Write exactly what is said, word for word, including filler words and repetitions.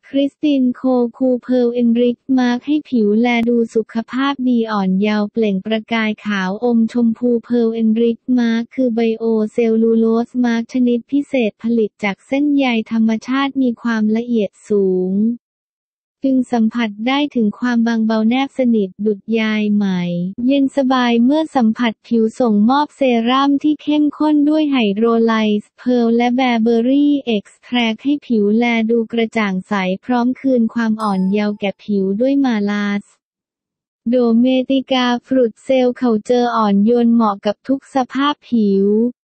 คริสตินโคคูเพร์ลเอนริกมาร์คให้ผิวแลดูสุขภาพดีอ่อนเยาว์เปล่งประกายขาวอมชมพูเพร์ลเอนริกมาร์คคือไบโอเซลลูโลสมาร์คชนิดพิเศษผลิตจากเส้นใยธรรมชาติมีความละเอียดสูงจึงสัมผัสได้ถึงความบางเบาแนบสนิทดุจใยไหมเย็นสบายเมื่อสัมผัสผิวส่งมอบเซรั่มที่เข้มข้นด้วยไฮโดรไลซ์เพร์ลและแบร์เบอรี่เอ็กซ์แทรคให้ผิวแลดูกระจ่างใสพร้อมคืนความอ่อนเยาว์แก่ผิวด้วยมาลาสโดเมติกาฟรุตเซลล์เคาเจอร์อ่อนโยนเหมาะกับทุกสภาพผิว